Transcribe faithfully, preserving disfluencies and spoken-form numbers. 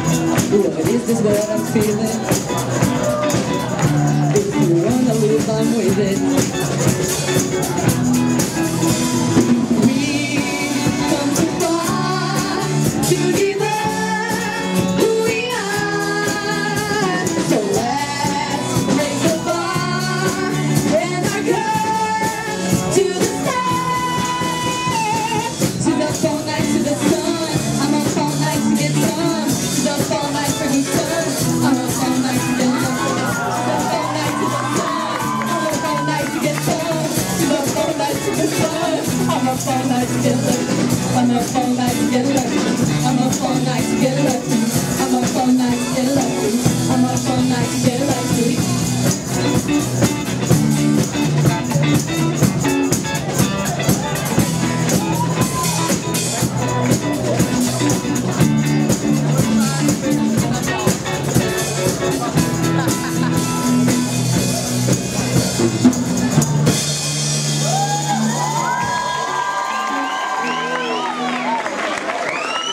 What is this what I'm feeling? If you wanna live, I'm with it. We come too far to give up who we are. So let's raise the bar and our cup to the stars. To the phone night, to the sun. I'm up all night to get some. To the phone night for the sun. I'm up all night to get some. To the phone night to the sun. I'm up all night to get some. To the phone night to the sun. I'm up all night to get lucky. I'm up all night to get lucky. I'm up all night to get lucky. I'm up all night to get lucky. I'm up all night to get lucky.